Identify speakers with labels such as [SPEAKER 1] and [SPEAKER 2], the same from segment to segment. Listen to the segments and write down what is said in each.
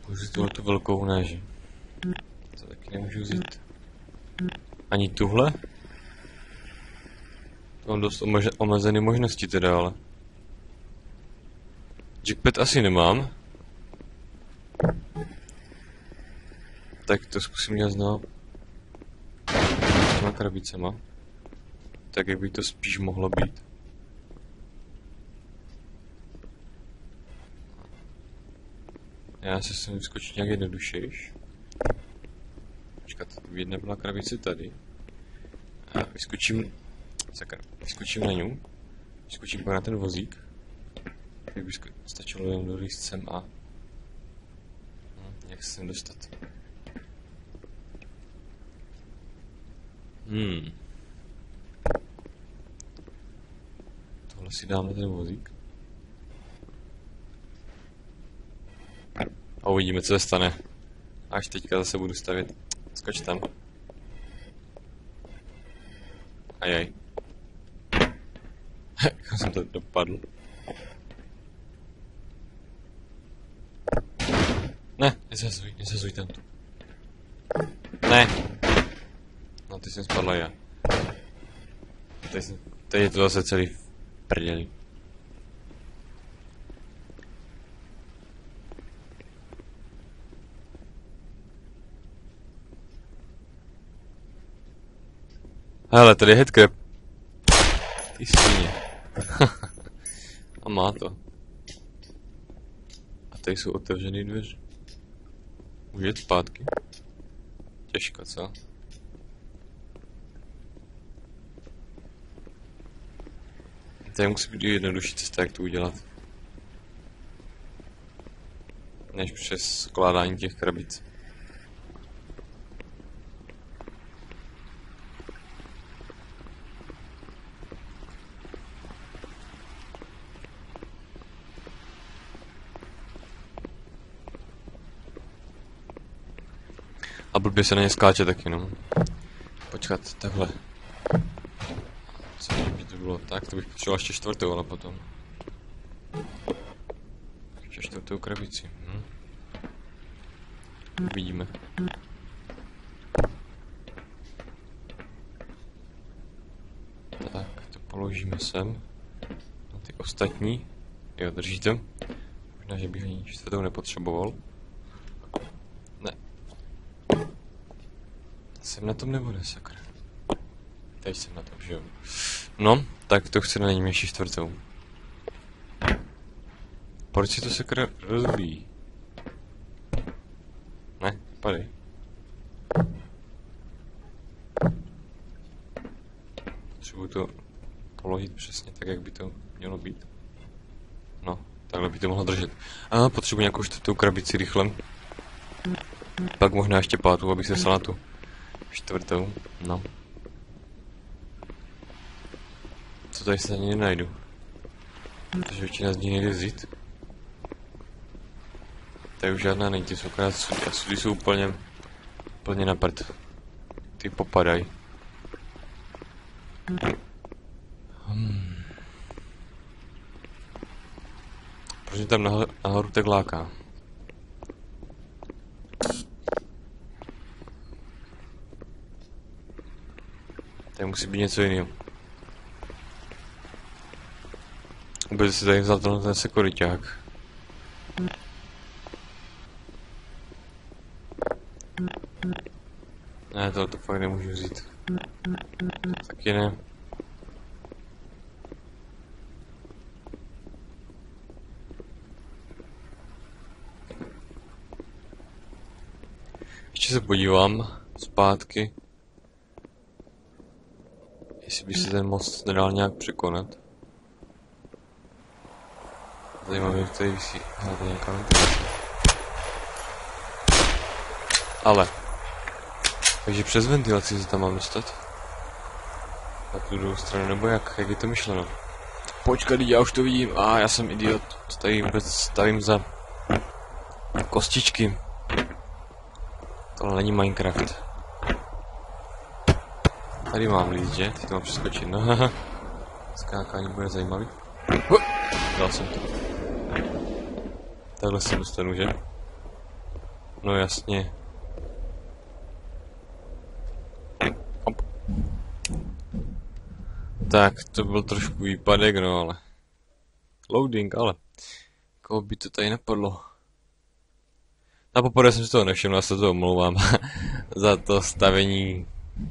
[SPEAKER 1] Můžu tu velkou ne, že? To taky nemůžu vzít. Ani tuhle? To mám dost omezené možnosti teda, ale... Jackpad asi nemám. Tak to zkusím dělat znovu. S těma krabicema. Tak jak by to spíš mohlo být. Já se sem vyskočit nějak jednodušejš. Počkat, jedna byla krabice tady. A vyskočím... Sakra, vyskočím na ní. Vyskočím na ten vozík. Tak by stačilo jen dolíst sem a... jak se sem dostat? Tohle si dám na ten vozík. A uvidíme, co se stane. Až teďka zase budu stavět. Skoč tam. Ajaj. Jak jsem to dopadl. Ne, nezazuj tam tu. Ne. No, ty jsem spadla já. Teď je to zase celý v prdeli. Hele, tady je headcrab. Ty svině. A má to. A tady jsou otevřené dveře. Můžu jít zpátky? Těžko, co? Tady musí být jednodušší cesta, jak to udělat. Než přes skládání těch krabic. A blbě se na ně skáče taky, no. Počkat, takhle. Co by to bylo? Tak, to bych potřeboval ještě čtvrtou, ale potom. Ještě čtvrtou krabici. Uvidíme. Tak, to položíme sem. Na ty ostatní. Jo, držíte. Možná, že bych ani čtvrtou nepotřeboval. Ne. Jsem na tom nebude, sakra. Teď jsem na tom, že jo. No, tak to chci na ní ještě čtvrtou. Proč si to sakra rozbíjí? Ne, padej. Potřebuji to položit přesně tak, jak by to mělo být. No, takhle by to mohlo držet. A potřebuji nějakou čtvrtou krabici rychle. Pak možná ještě pátou, abych se stal na tu čtvrtou. No. Co tady se ani nenajdu. Protože většina z ní nejde vzít. Tady už žádná není, ty jsou akorát sudy. A sudy jsou úplně na prd. Ty popadají. Proč mě tam nahoru tak láká? Tady musí být něco jiného. Vůbec si tady vzal ten sekuriťák. Ne, tohle to fakt nemůžu vzít. Taky ne. Ještě se podívám zpátky. Jestli by se ten most nedal nějak překonat. Zajímavé, jak tady visí. Hele, tady nějaká ventilace. Ale. Takže přes ventilaci se tam mám dostat. Na tu druhou stranu, nebo jak je to myšleno? Počkat, já už to vidím. Já jsem idiot. Tady vůbec stavím za kostičky. Tohle není Minecraft. Tady mám líst, že? Teď to mám přeskočit, no haha. Skákání bude zajímavý. Dal jsem to. Takhle se dostanu, že? No jasně. Hop. Tak, to byl trošku výpadek, no ale... Loading, ale... Koho by to tady napadlo? Na poprvé jsem si toho nevšiml, já se to omlouvám. Za to stavení...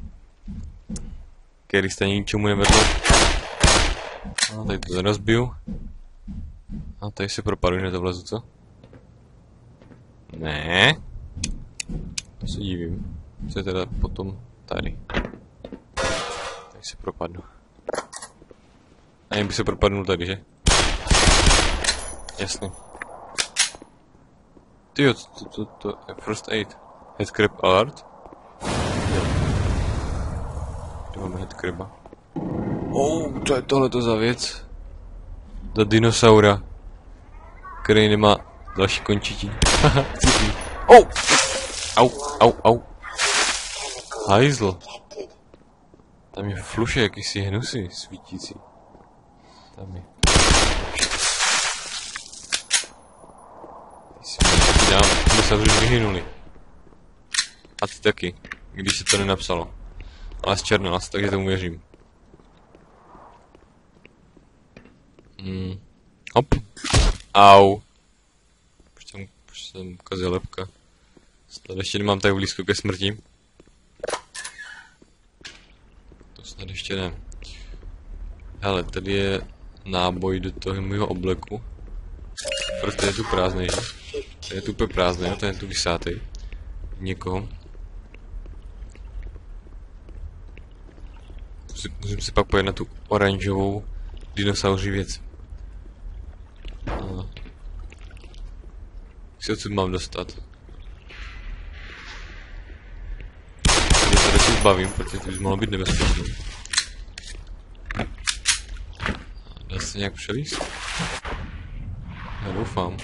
[SPEAKER 1] který stejně ničemu nevedlo. No, tady to rozbiju. A tady se propadu, že to vlezu, co? Ne. To se divím. Co je teda potom tady? Tady se propadnu. A jen by se propadnul tady, že? Jasně. Tyjo, to je first aid. Headcrab alert? Jo. Kde máme headcraba? To je tohleto za věc. Do dinosaura. Který nemá další končití. Au. Hajzl. Tam je fluše, jakýsi hnusy svítící. Tam je. My se už vyhynuli. A ty taky, když se to nenapsalo. Ale z černolas, takže tomu věřím. Hop. Au. Už jsem ukazil lepka. Snad ještě nemám tak blízko ke smrti. To snad ještě ne. Hele, tady je náboj do toho mého obleku. Protože je tu prázdnej, že? To je tu úplně prázdnej, no, ten je tu vysátej. Někoho. Musím si pak pojet na tu oranžovou dinosauří věc. Jak se odsud mám dostat? Tady se radši zbavím, protože to by mohlo být nebezpečné. Dá se nějak přelíst? Já doufám.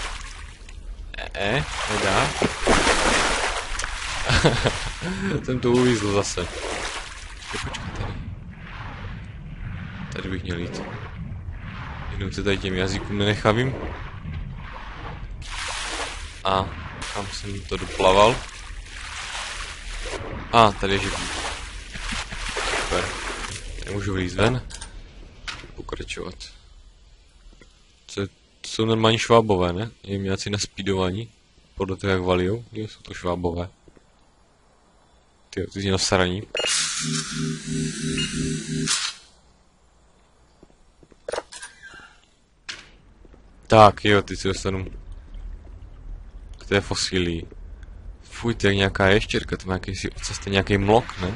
[SPEAKER 1] Nedá. Jsem to uvízl zase. Počkej tady. Tady bych měl jít. Jenom se tady těm jazykům nenechavím. A kam jsem to doplaval? Tady je živý. Super. Nemůžu vylízt ven. Pokračovat. To jsou normální švábové, ne? Je jim nějací naspídovaní. Podle toho, jak valijou. Jo, jsou to švábové. Ty jsi nasraní. Tak jo, ty si dostanu k té fosílii. Fuj, to je nějaká ještěrka, to má jakýsi ocasté, nějaký mlok, ne?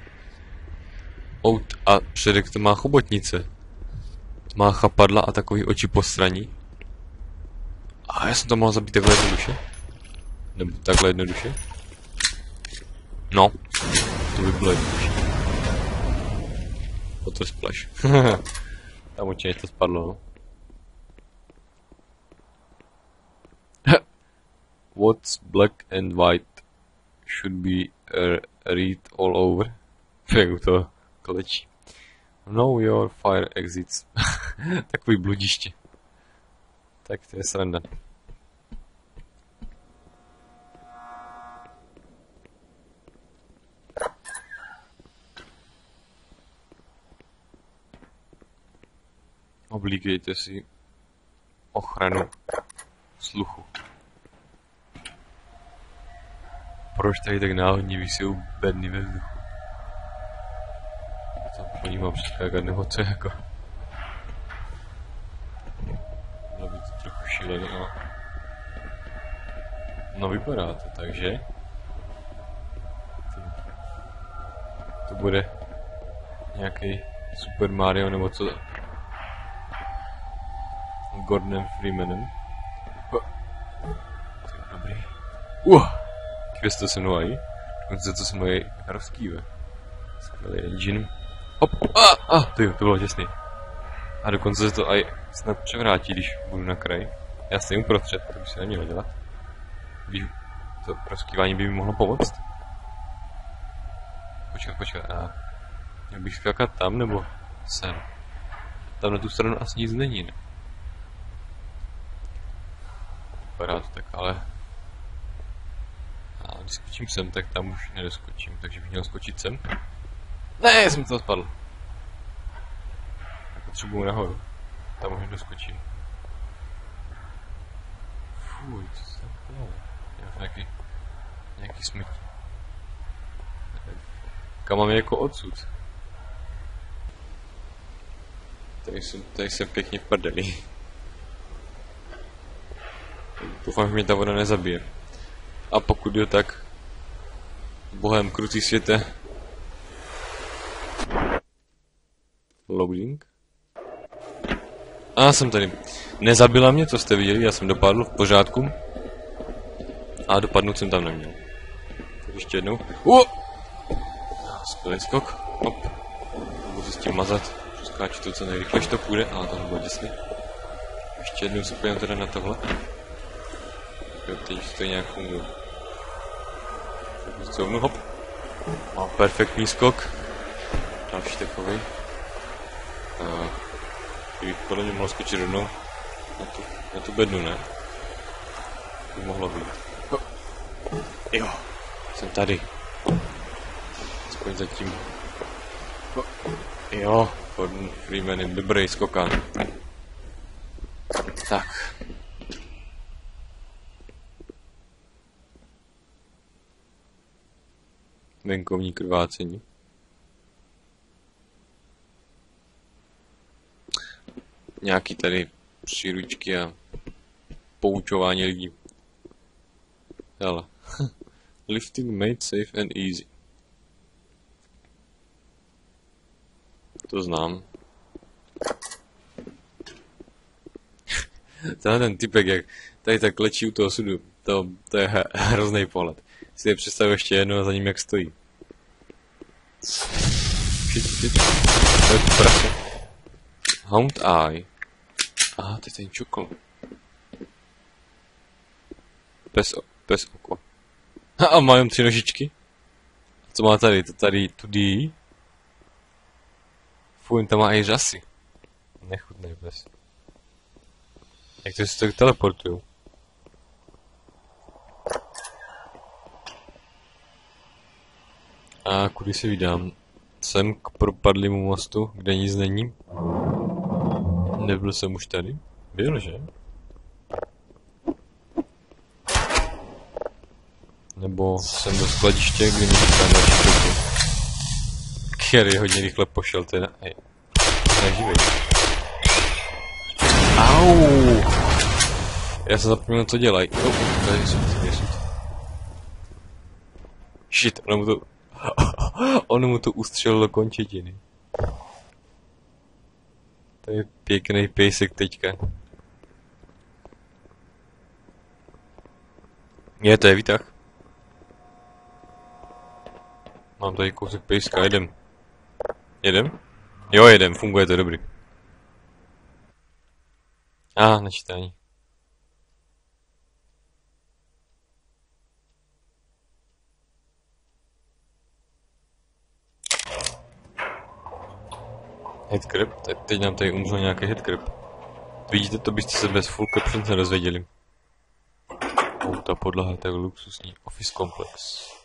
[SPEAKER 1] A předek to má chobotnice. To má chapadla a takový oči postraní. A já jsem to mohl zabít takhle jednoduše? Nebo takhle jednoduše? No, to by bylo jednoduše. Water splash. Tam určitě to spadlo, no. What's black and white should be read all over. Jak to klečí. Know your fire exits. Takový bludiště. Tak to je sranda. Oblíkejte si ochranu sluchu. Proč tady tak náhodně visí bedny ve vzduchu? To po ní mám přeskákat, nebo co jako? Bylo by to trochu šílený, no. No vypadá to, takže... To bude nějaký Super Mario, nebo co? Gordonem Freemanem. Tak dobrý. Kvěsto se mnou dokonce to se moje rozkýve. Skvělý engine. Hop! To bylo těsný. A dokonce se to aj snad převrátí, když budu na kraji. Já jsem uprostřed, to by se nemělo dělat. To rozkývání by mi mohlo pomoct. Počkat. Měl bych skákat tam, nebo sem? Tam na tu stranu asi nic není, ne? Vypadá to tak, ale... když skočím sem, tak tam už nedoskočím, takže bych měl skočit sem. Ne, jsem to spadl. Tak potřebuju nahoru. Tam už nedoskočím. Fuj, co se tam dělá? Nějaký smytí. Kam mám je jako odsud? Tady jsem pěkně v prdeli. Doufám, že mě ta voda nezabije. A pokud jo, tak bohem krutý světe. Loading. A jsem tady. Nezabila mě, co jste viděli, já jsem dopadl v pořádku. A dopadnout jsem tam neměl. Tak ještě jednou. Skvělý skok. Hop. Budu s tím mazat. Skáču to co nejrychlejš to půjde, ale to bylo děsný. Ještě jednou se pojďme teda na tohle. Jo, teď to nějak funguje. Zcouvnu, hop. A perfektní skok. Další takový. Kdybych podle mě mohl skočit rovnou na tu bednu, ne? To by mohlo být. Jo, jsem tady. Aspoň zatím. Jo, Gordon Freeman je dobrý skokán. Tak. Venkovní krvácení. Nějaký tady příručky a poučování lidí. Hele. Lifting made safe and easy. To znám. Ten typek, jak tady tak lečí u toho sudu, to je hrozný pohled. Si je představu ještě jednou a za ním jak stojí. Shit. To je prase. Hound eye. Aha, to je ten čokol. Pes oko. A má jen 3 nožičky. Co má tady? To tady tudy. Fuj, tam má i řasy. Nechutný pes. Jak to se tak teleportujou? A kudy se vydám? Sem k propadlému mostu, kde nic není. Nebyl jsem už tady? Byl, že? Nebo jsem do skladiště, kde mi říká další kroky. Který hodně rychle pošel teda. Hej. Neživej. Au! Já jsem zapomněl, co dělají. Tady je sud. Shit, ono mu to ustřelilo do končetiny. To je pěkný pejsek teďka. To je výtah. Mám tady kousek pejska, jedem. Jedem? Jo, jedem, funguje to, dobrý. Načítání. Headcrab? Teď nám tady umřel nějaký headcrab. Vidíte, to byste se bez full captions nedozvěděli. Ta podlaha je tak luxusní. Office komplex.